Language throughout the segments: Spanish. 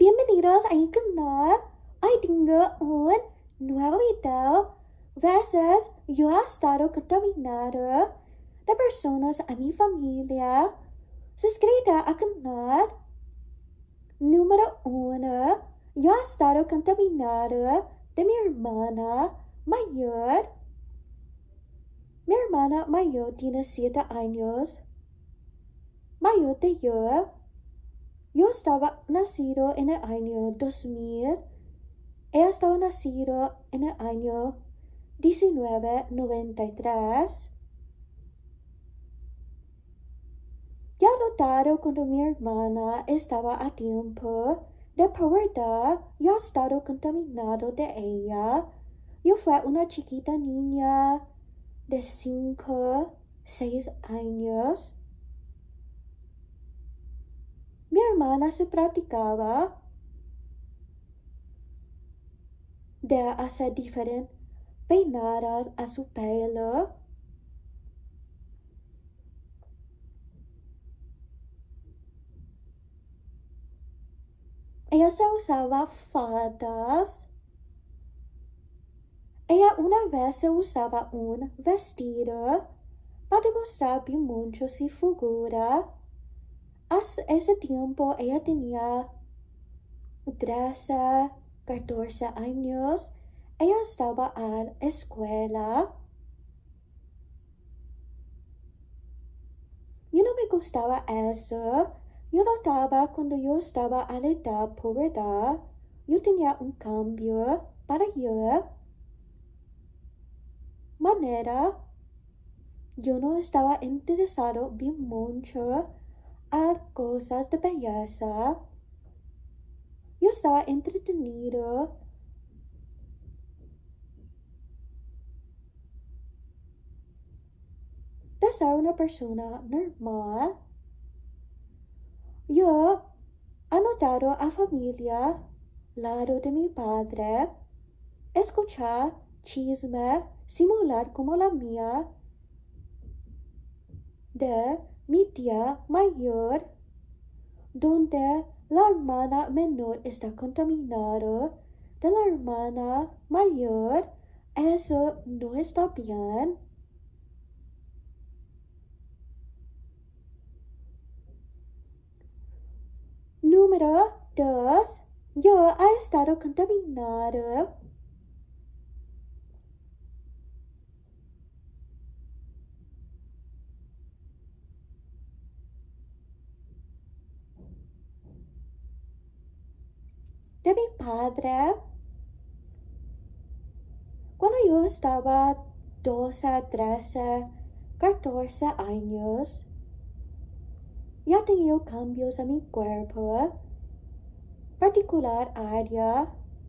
Bienvenidos a mi canal. Hoy tengo un nuevo video. Veces yo he estado contaminado de personas a mi familia. Suscríbete al canal. Número 1. Yo he estado contaminado de mi hermana mayor. Mi hermana mayor tiene 7 años. Mayor de yo. Yo estaba nacido en el año 2000. Ella estaba nacido en el año 1993. Ya he notado cuando mi hermana estaba a tiempo de pubertad, yo he estado contaminado de ella. Yo fui una chiquita niña de 5, 6 años. Mi hermana se practicaba de hacer diferentes peinadas a su pelo. Ella se usaba faldas. Ella una vez se usaba un vestido para demostrar bien mucho su figura. Hace ese tiempo ella tenía 13, 14 años. Ella estaba a la escuela. Yo no me gustaba eso. Yo notaba cuando yo estaba a la edad pubertad, yo tenía un cambio para yo. Manera, yo no estaba interesado bien mucho a cosas de belleza. Yo estaba entretenido. De ser una persona normal. Yo he notado a familia, lado de mi padre, escuchar chisme similar como la mía, de mi tía mayor, donde la hermana menor está contaminada de la hermana mayor. Eso no está bien. Número 2. Yo he estado contaminado de mi padre. Cuando yo estaba 12, 13, 14 años, ya tenía cambios en mi cuerpo, particular área,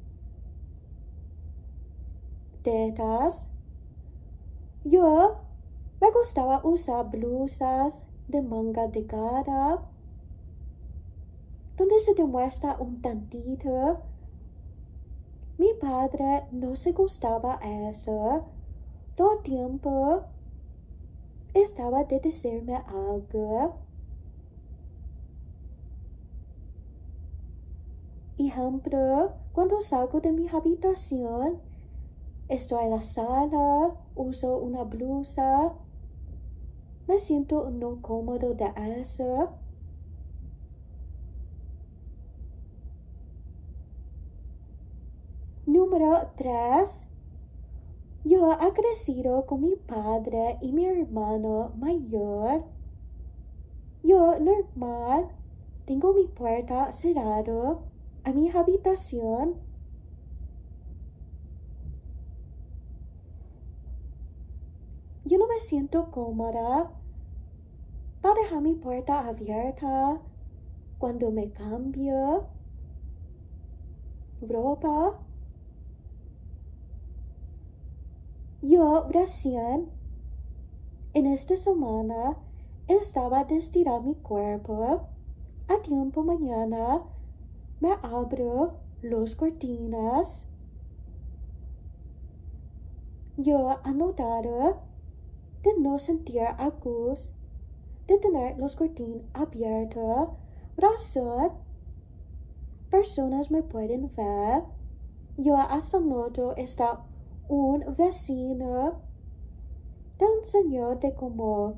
tetas. Yo me gustaba usar blusas de manga delgada, donde se demuestra un tantito. Mi padre no se gustaba eso. Todo el tiempo estaba de decirme algo. Ejemplo, cuando salgo de mi habitación, estoy en la sala, uso una blusa, me siento no cómodo de eso. Número 3. Yo he crecido con mi padre y mi hermano mayor. Yo normal tengo mi puerta cerrada a mi habitación. Yo no me siento cómoda para dejar mi puerta abierta cuando me cambio ropa. Yo recién en esta semana estaba de estirar mi cuerpo. A tiempo mañana me abro las cortinas. Yo he notado de no sentir a gusto de tener las cortinas abiertas. Razón personas me pueden ver. Yo hasta noto está un vecino de un señor de como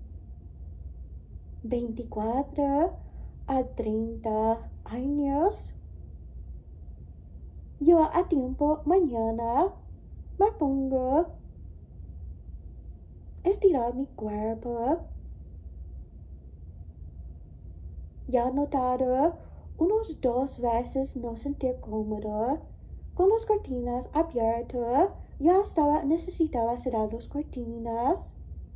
24 a 30 años. Yo a tiempo mañana me pongo a estirar mi cuerpo. Ya notado unos 2 veces no sentir cómodo con las cortinas abiertas. Ya necesitaba cerrar las cortinas.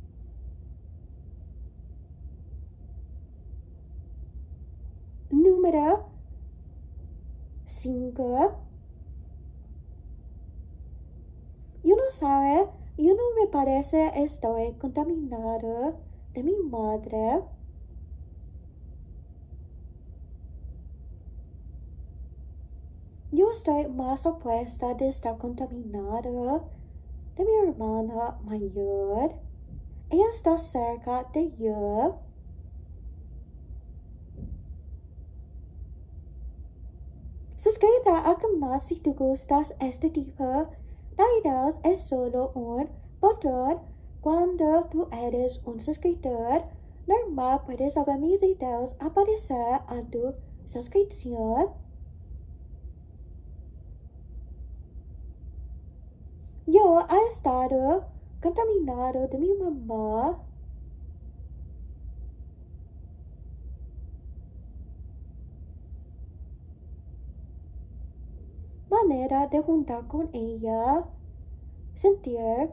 Número 5. Yo no sabe, yo no me parece estoy contaminado de mi madre. Yo estoy más opuesta de estar contaminado de mi hermana mayor. Ella está cerca de yo. Suscríbete al canal si te gustas este tipo de videos. Es solo un botón. Cuando tú eres un suscriptor normal, puedes ver mis videos aparecer a tu suscripción. Yo he estado contaminado de mi mamá. Manera de juntar con ella, sentir,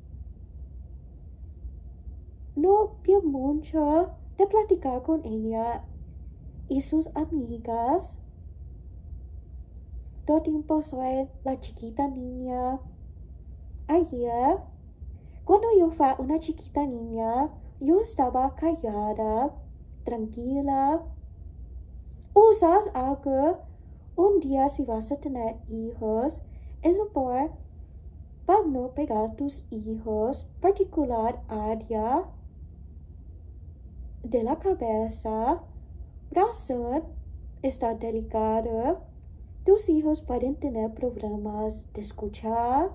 no veo mucho de platicar con ella y sus amigas. Todo tiempo soy la chiquita niña. Ayer, cuando yo fui una chiquita niña, yo estaba callada, tranquila. Usas algo. Un día si vas a tener hijos, es mejor para no pegar tus hijos, particular área de la cabeza, razón, está delicado. Tus hijos pueden tener problemas de escuchar.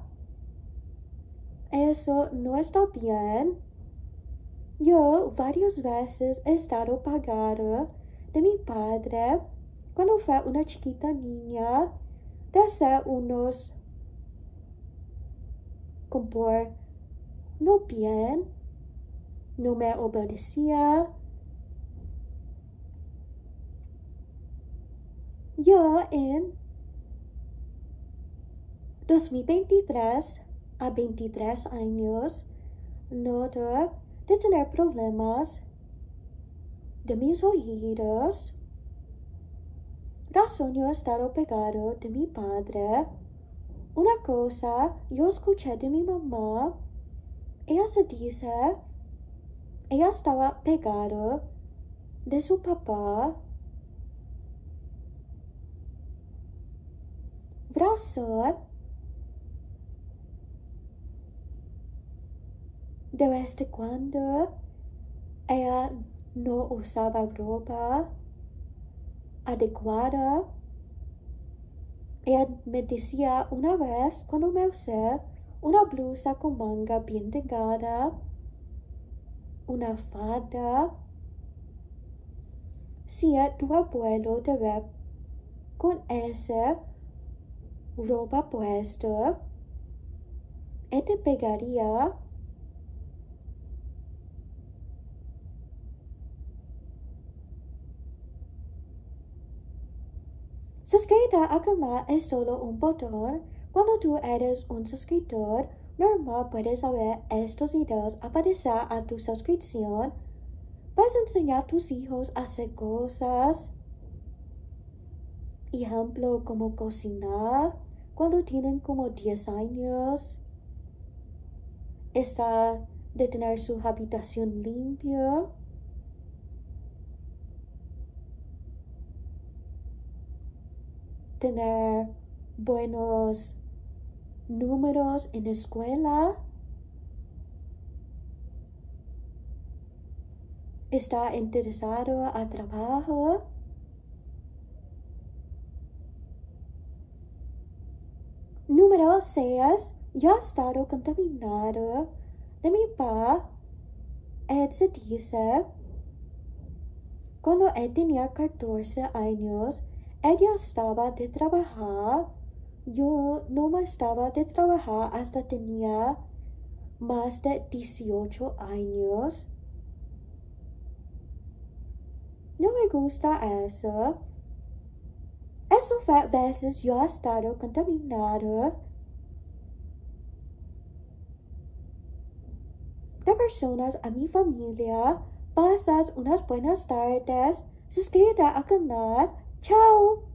Eso no está bien. Yo varias veces he estado pagada de mi padre cuando fue una chiquita niña de hacer unos compor no bien, no me obedecía. Yo en 2023 a 23 años noto de tener problemas de mis oídos. Razón yo he estado pegado de mi padre. Una cosa yo escuché de mi mamá. Ella se dice, ella estaba pegado de su papá. Razón de vez en cuando ella no usaba ropa adecuada. Ella me decía una vez cuando me usé una blusa con manga bien delgada, una falda. Si tu abuelo te ve con esa ropa puesta, él te pegaría. Suscríbete al canal es solo un botón. Cuando tú eres un suscriptor normal, puedes ver estos videos aparecer a tu suscripción. Puedes enseñar a tus hijos a hacer cosas. Ejemplo, como cocinar cuando tienen como 10 años. Está de tener su habitación limpia. Tener buenos números en la escuela. Está interesado a trabajo. Número 6. Yo he estado contaminado. De mi papá, él se dice, cuando él tenía 14 años, ella estaba de trabajar. Yo no me estaba de trabajar hasta tenía más de 18 años. No me gusta eso. Eso fue veces yo he estado contaminado. De personas a mi familia. Pasas unas buenas tardes. Suscríbete al canal. Chao.